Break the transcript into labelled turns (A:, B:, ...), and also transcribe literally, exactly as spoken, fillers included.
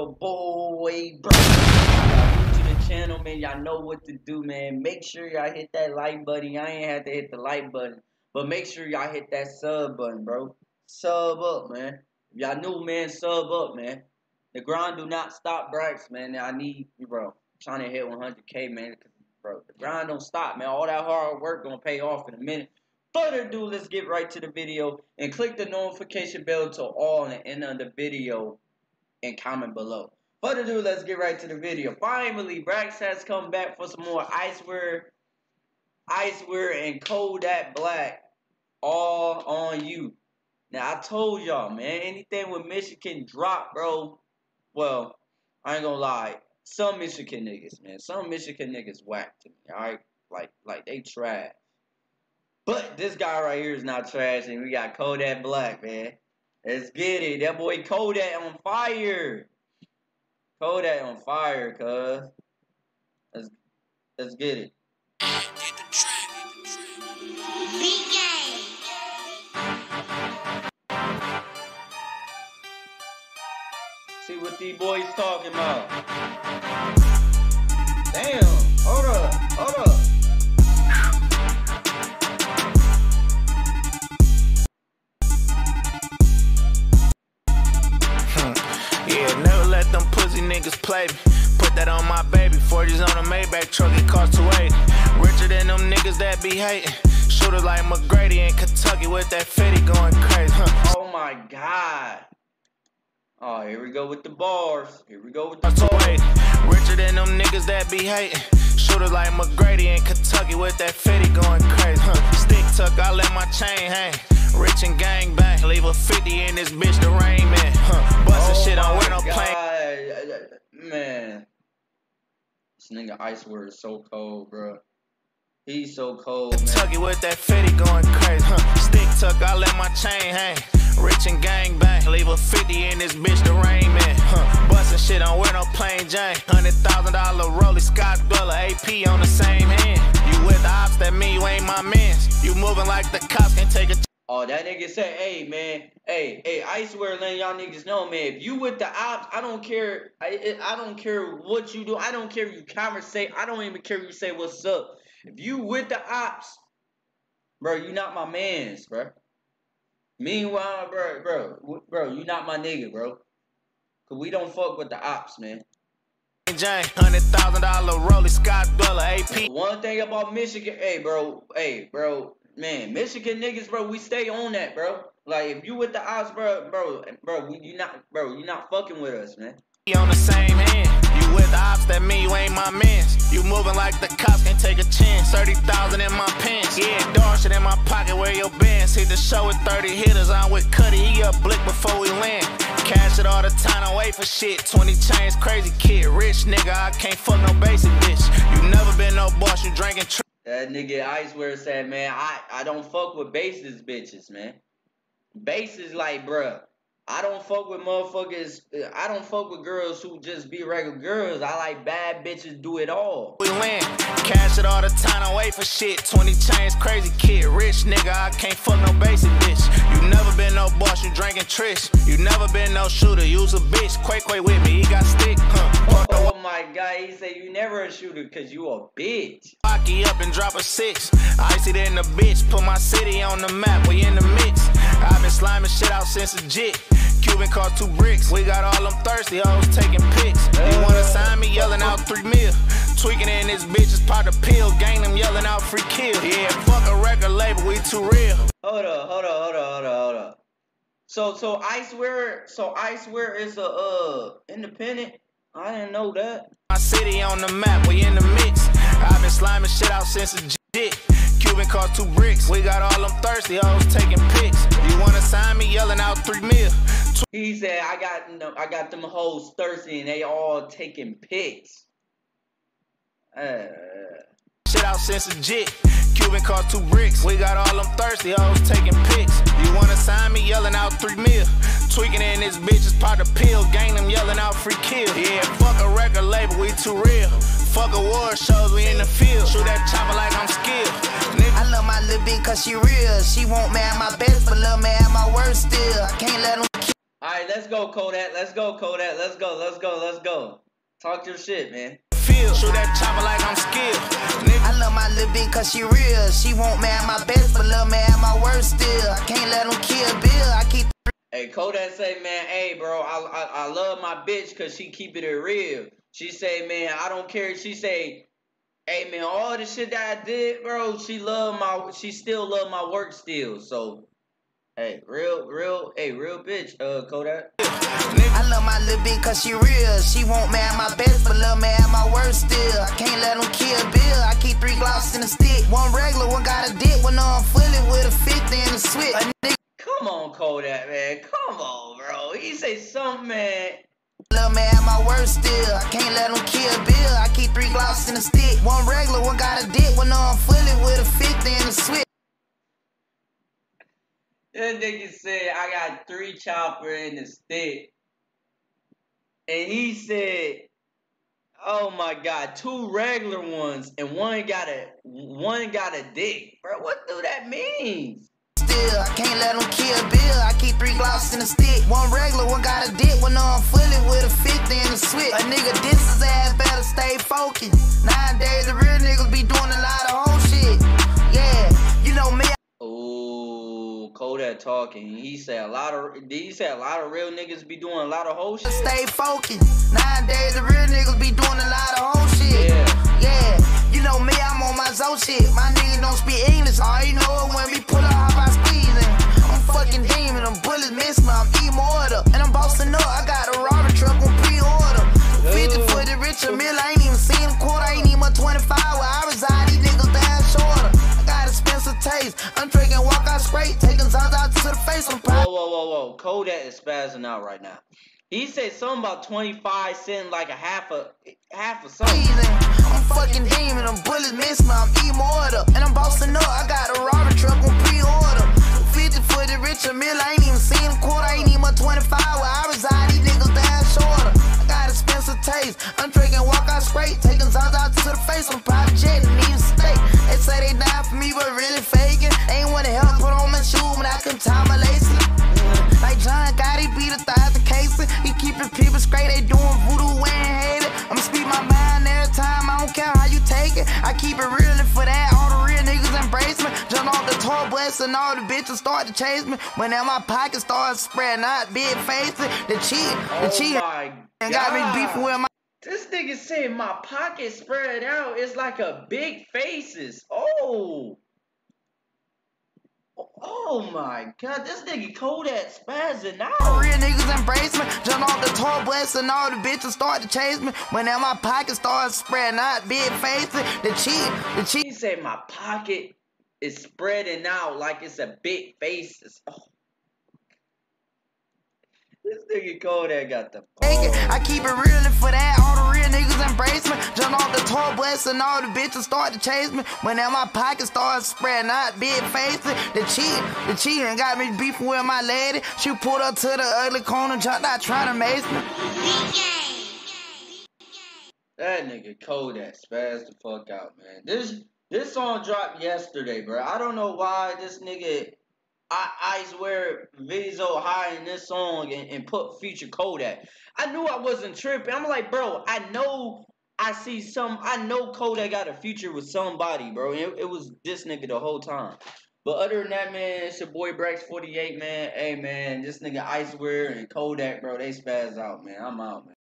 A: your boy, bro. Y'all new to the channel, man. Y'all know what to do, man. Make sure y'all hit that like button. Y'all ain't have to hit the like button, but make sure y'all hit that sub button, bro. Sub up, man. If y'all new, man, sub up, man. The grind do not stop, Brax, man. I need you, bro. I'm trying to hit one hundred K, man. Bro, the grind don't stop, man. All that hard work gonna pay off in a minute. Further ado, let's get right to the video and click the notification bell to all in the end of the video and comment below. Further ado, let's get right to the video. Finally, Brax has come back for some more Icewear, Icewear, and Kodak Black, all on you. Now I told y'all, man, anything with Michigan drop, bro. Well, I ain't gonna lie. Some Michigan niggas, man. Some Michigan niggas whack to me, alright? Like, like they trash. But this guy right here is not trash, and we got Kodak Black, man. Let's get it. That boy Kodak on fire. Kodak on fire, cuz. Let's, let's get it. See what these boys talking about. Damn, hold up, hold up.
B: Yeah, never let them pussy niggas play me. Put that on my baby. forties on a Maybach truck, it cost two eighty. Richer than them niggas that be hating. Shooters like McGrady in Kentucky with that fifty going crazy. Huh.
A: Oh my God. Oh, here we go with the bars. Here we go with the bars.
B: Richer than them niggas that be hating. Shooters like McGrady in Kentucky with that fifty going crazy. Huh. Stick tuck, I let my chain hang. Rich and gang bang. Leave a fifty in this bitch, the rain man. Huh. Bustin'
A: oh
B: shit on with no plane.
A: Man. This nigga Icewear is so cold, bro. He's so cold, man.
B: Kentucky with that fifty going crazy. Huh. Stick tuck, I let my chain hang. Rich and gang bang. Leave a fifty in this bitch, the rain man. Huh. Bustin' shit on with no plain Jane. Hundred thousand dollar Rollie Scott Dweller, A P on the same hand. You with the ops, that mean you ain't my mans. You moving like the cops can't take a.
A: Oh, that nigga said, hey, man, hey, hey, Icewear letting y'all niggas know, man, if you with the ops, I don't care, I, I don't care what you do, I don't care if you conversate, I don't even care if you say what's up. If you with the ops, bro, you not my mans, bro. Meanwhile, bro, bro, bro, you not my nigga, bro. Cause we don't fuck with the ops, man.
B: Hundred thousand dollar Rollie Scott Dweller, A P.
A: One thing about Michigan, hey, bro, hey, bro. Man, Michigan niggas, bro, we stay on that, bro. Like, if you with the ops, bro, bro, bro, we, you not, bro, you not fucking with us, man.
B: On the same hand, you with the ops, that mean you ain't my mans. You moving like the cops can't take a chance. Thirty thousand in my pants, yeah, dog shit in my pocket. Where your bands? Hit the show with thirty hitters. I'm with Cuddy, he up blick before we land. Cash it all the time, don't wait for shit. Twenty chains, crazy kid, rich nigga. I can't fuck no basic bitch. You never been no boss, you drinking.
A: That nigga Icewear said, man, I, I don't fuck with bases bitches, man. Bases like, bruh, I don't fuck with motherfuckers, I don't fuck with girls who just be regular girls. I like bad bitches do it all.
B: We win, cash it all the time, don't wait for shit. Twenty chains, crazy kid, rich nigga. I can't fuck no basic bitch. You never been no boss, you drinking Trish. You never been no shooter, you's a bitch. Quake, quake with me, he got stick, huh?
A: Oh, oh my God, he said you never a shooter cause you a bitch.
B: Hockey up and drop a six. Icy than the bitch, put my city on the map, we in the mix. I've been sliming shit out since a jit. Cuban cost two bricks. We got all them thirsty hoes taking pics. You wanna sign me, yelling out three mil. Tweaking in this bitch is part of pill. Gang them yelling out free kill. Yeah, fuck a record label, we too real.
A: Hold up, hold up, hold up, hold up, hold up. So, so Icewear, so Icewear is a uh independent. I didn't know that.
B: My city on the map, we in the mix. I've been sliming shit out since a jit. Cuban cost two bricks. We got all them thirsty hoes taking pics. You wanna sign me, yelling out three mil.
A: He said, I got I got them hoes thirsty and they all taking pics. Uh,
B: shit out since a jit. Cuban cost two bricks. We got all them thirsty hoes taking pics. You wanna sign me, yelling out three mil. Tweaking in this bitch is part of pill. Gang them yelling out free kill. Yeah, fuck a record label, we too real. Fuck award shows, we in the field. Shoot that chopper like I'm skilled. Nigga.
C: I love my little bitch cause she real. She won't me at my best, but love me at my worst still. I can't let them kill.
A: right, let's go, Kodak. Let's go, Kodak. Let's go. Let's go. Let's go. Talk your shit, man.
B: Feel, shoot that chopper like I'm skilled. Nigga.
C: I love my little bitch cause she real. She won't me at my best, but love me at my worst still. I can't let them kill Bill. I keep.
A: Hey, Kodak say, man, hey, bro, I, I I love my bitch cause she keep it real. She say, man, I don't care. She say, hey, man, all the shit that I did, bro, she love my, she still love my work still. So, hey, real, real, hey, real bitch, uh, Kodak.
C: I love my little bitch cause she real. She won't me at my best, but love me at my worst still. I can't let them kill Bill. I keep three glocks in a stick. One regular, one got a dick. One on fully with a fifty in a switch. A nigga.
A: Come on, Kodak, man. Come on, bro. He say something, man.
C: Love me at my worst still. I can't let them kill Bill. I keep three glocks in a stick. One regular, one got a dick. One on fully with a fifty in a switch.
A: That nigga said, I got three chopper in the stick. And he said, oh my God, two regular ones and one got a one got a dick. Bro, what do that mean?
C: Still, I can't let them kill Bill. I keep three glocks in a stick. One regular, one got a dick. One on fully with a fifty in a switch. A nigga diss his ass, better stay focused. Nowadays, the real niggas be doing a lot of whole shit. Yeah, you know me.
A: Oh, Kodak talking. He said a lot of. Did he say a lot of real niggas be doing a lot of whole shit?
C: Stay focused. Nowadays, the real niggas be doing a lot of whole shit.
A: Yeah.
C: Yeah, you know me, I'm on my Zo shit. My niggas don't speak English. All you know is when we pull up, how I squeezing. I'm fucking demon. Them bullets miss me. I'm immortal. And I'm bossing up. I got a robber truck on pre-order. fifty for the Richard Mill. I ain't even seen a quarter. I ain't even a twenty-five where I reside. These niggas down shorter. I got a Spencer taste. I'm drinking walk out straight. Taking Zaza out to the face. I'm proud.
A: Whoa, whoa, whoa, whoa. Kodak is spazzing out right now. He said something about twenty-five cent, like a half a half of something.
C: I'm fucking demon. Them bullets miss me. I'm immortal. And I'm bossing up. I got a robber truck on pre-order. fifty for the Richard Mill. I ain't even seen a quarter. I ain't even a twenty-five where I reside. These niggas down shorter. I got a Spencer taste. I'm drinking walk out straight. Taking Zaza out to the face. I'm private jet and even steak. They say they died for me, but really faking. Ain't wanna help put on my shoes when I can tie my laces. Like John Gotti beat a thousand cases. He keeping people straight. They doing voodoo when hate it. I'ma speak my mind every time. I don't care how you take it. I keep it real and for that all the real niggas embrace me. Jump off the tour bus and all the bitches start to chase me. When in my pocket starts spreading out big faces. The cheat, the
A: Oh
C: cheat
A: my
C: and got me beefing with my.
A: This nigga said my pocket spread out. It's like a big faces. Oh. Oh my God, this nigga Kodak spazzing out.
C: Real niggas embrace me. Jump off the tour bus and all the bitches start to chase me. When in my pocket starts spreading out big faces. The cheat, the cheat.
A: He said my pocket is spreading out like it's a big faces. Oh. This nigga Kodak got the
C: I keep it real and for that all the real niggas embrace me. Jump off the tour bus and all the bitches start to chase me. When in my pocket starts spreading out big faces. The cheat, the cheating got me beefing with my lady. She pulled up to the ugly corner, jumped out trying to mace me.
A: That nigga Kodak spazzed the fuck out, man. This this song dropped yesterday, bro. I don't know why this nigga I, I swear Vizzo high in this song and, and put feature Kodak. I knew I wasn't tripping. I'm like, bro, I know I see some, I know Kodak got a feature with somebody, bro. It, it was this nigga the whole time. But other than that, man, it's your boy Brax forty-eight, man. Hey, man, this nigga Icewear and Kodak, bro, they spaz out, man. I'm out, man.